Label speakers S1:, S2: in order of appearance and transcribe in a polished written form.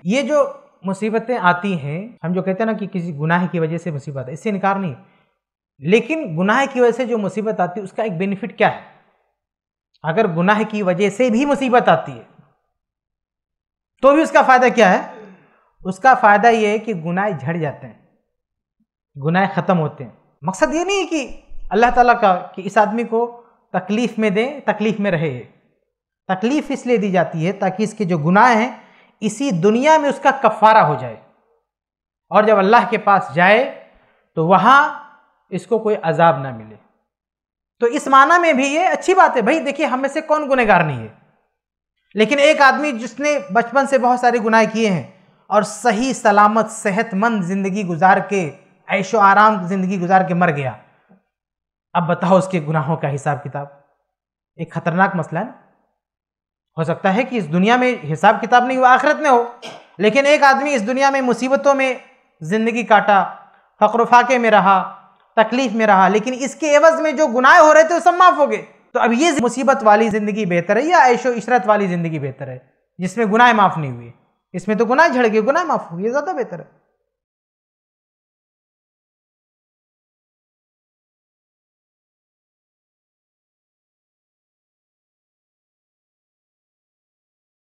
S1: یہ جو مصیبتیں آتی ہیں، ہم جو کہتے ہیں نا کہ کسی گناہ کی وجہ سے مصیبت ہے، اس سے انکار نہیں، لیکن گناہ کی وجہ سے جو مصیبت آتی ہے اس کا ایک بینیفٹ کیا ہے؟ اگر گناہ کی وجہ سے بھی مصیبت آتی ہے تو بھی اس کا فائدہ کیا ہے؟ اس کا فائدہ یہ ہے کہ گناہ جھڑ جاتے ہیں، گناہ ختم ہوتے ہیں۔ مقصد یہ نہیں کہ اللہ تعالیٰ کا کہ اس آدمی کو تکلیف میں دیں، تکلیف میں رہے، تکلیف اس لیے دی جاتی ہے تاکہ اس کے جو گناہ ہیں اسی دنیا میں اس کا کفارہ ہو جائے، اور جب اللہ کے پاس جائے تو وہاں اس کو کوئی عذاب نہ ملے۔ تو اس معنی میں بھی یہ اچھی بات ہے۔ بھائی دیکھیے، ہم میں سے کون گنہگار نہیں ہے، لیکن ایک آدمی جس نے بچپن سے بہت سارے گناہ کیے ہیں اور صحیح سلامت صحت مند زندگی گزار کے، عیش و آرام زندگی گزار کے مر گیا، اب بتاؤ اس کے گناہوں کا حساب کتاب؟ ایک خطرناک مسئلہ ہے۔ ہو سکتا ہے کہ اس دنیا میں حساب کتاب نہیں ہو، آخرت میں ہو، لیکن ایک آدمی اس دنیا میں مصیبتوں میں زندگی کاٹا، فقر و فاقے میں رہا، تکلیف میں رہا، لیکن اس کے عوض میں جو گناہ ہو رہے تھے وہ سب معاف ہو گئے۔ تو اب یہ مصیبت والی زندگی بہتر ہے یا عیش و عشرت والی زندگی بہتر ہے جس میں گناہ معاف نہیں ہوئے؟ اس میں تو گناہ جھڑ گئے، گناہ معاف ہوئے، یہ زیادہ بہتر ہے۔